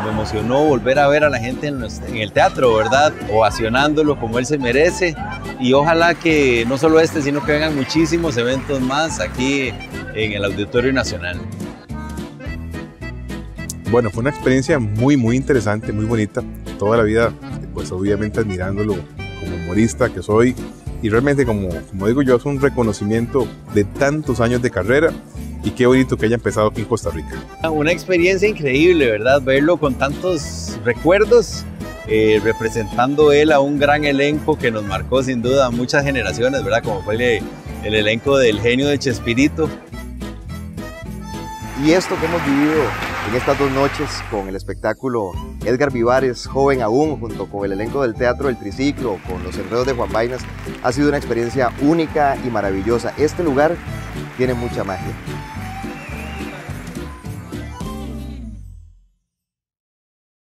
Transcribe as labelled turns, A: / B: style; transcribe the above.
A: me emocionó volver a ver a la gente en el teatro, ¿verdad? Ovacionándolo como él se merece. Y ojalá que no solo este, sino que vengan muchísimos eventos más aquí en el Auditorio Nacional.
B: Bueno, fue una experiencia muy interesante, muy bonita. Toda la vida, pues obviamente admirándolo como humorista que soy. Y realmente, como digo yo, es un reconocimiento de tantos años de carrera. Y qué bonito que haya empezado aquí en Costa Rica.
A: Una experiencia increíble, ¿verdad? Verlo con tantos recuerdos, representando él a un gran elenco que nos marcó sin duda muchas generaciones, ¿verdad? Como fue el elenco del genio de Chespirito.
C: Y esto que hemos vivido en estas 2 noches con el espectáculo Edgar Vivares, joven aún, junto con el elenco del Teatro del Triciclo, con los enredos de Juan Vainas, ha sido una experiencia única y maravillosa. Este lugar tiene mucha magia.